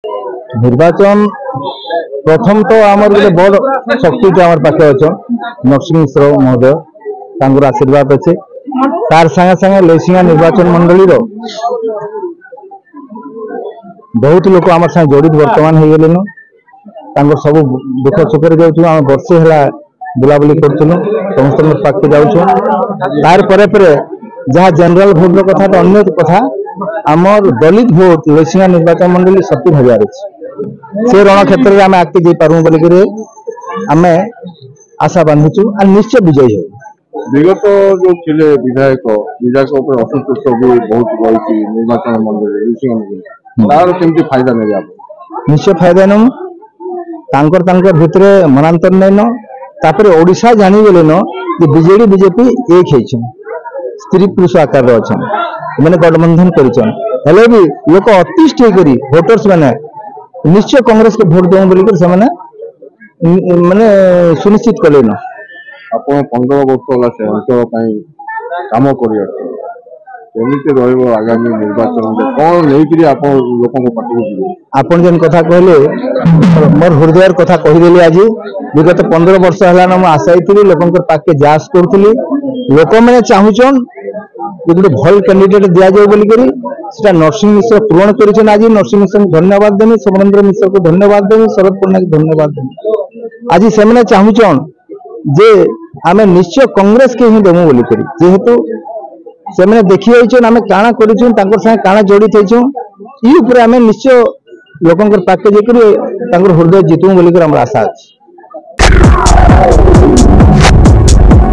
निर्वाचन प्रथम तो आमर गोटे बड़ शक्ति आमर पाखे अच्छा नरसिंह मिश्र महोदय तांकर आशीर्वाद अच्छे तार संगे संगे लेसिंगा निर्वाचन मंडली बहुत लोग आम संगे जड़ित बर्तमान हो गले सब दुख सुख जाऊँ आम वर्षे है बुलाबुली करूँ समस्त पाखे जाऊँ तार पर जहाँ जनरल भोट कथा तो अन्य कथा आमर दलित भोट लेसिंगा निर्वाचन मंडली 70,000 अच्छे से रण क्षेत्र में आम आगे जापारू बोलिक आम आशा बांधुचु और निश्चय विजयी हो। विगत जो थे विधायक असंतोष भी बहुत रही निर्वाचन मंडली तार केमती फायदा नहीं आप निश्चय फायदा नमु तांकर भितर मनांतर नहीं न तापर ओडिशा जानीगले न कि बीजेडी बीजेपी एक है स्त्री पुरुष आकार अच्छा मैंने गठबंधन कर भी लोक अतिष्ठ होकर भोटर्स मैंने निश्चय कांग्रेस के भोट देव बोलिक माने सुनिश्चित कले न आप 15 वर्ष है से अंचल काम कर आगामी निर्वाचन कौन नहीं आप आप जेन कथा कहले मोर हृदय कथा कहीदेली आज विगत 15 वर्ष है आशायी थी लोक पाके जास करी लोक मैंने चाहून गोटे भल कैंडिडेट दि जाए बोलिक नरसिंह मिश्र पूरण कर आज नरसिंह मिश्र को धन्यवाद देवी सोमेन्द्र मिश्र को धन्यवाद देवी शरद पट्टनायक धन्यवाद देवी आज से चाहून जे आम निश्चय कांग्रेस के ही देमु बोलिक जेहेतु से देखी आम काଣା कर काଣା जड़ित होपर आम निश्चय लोक पाके जाकर हृदय जितमु बोलिक आम आशा अच्छी।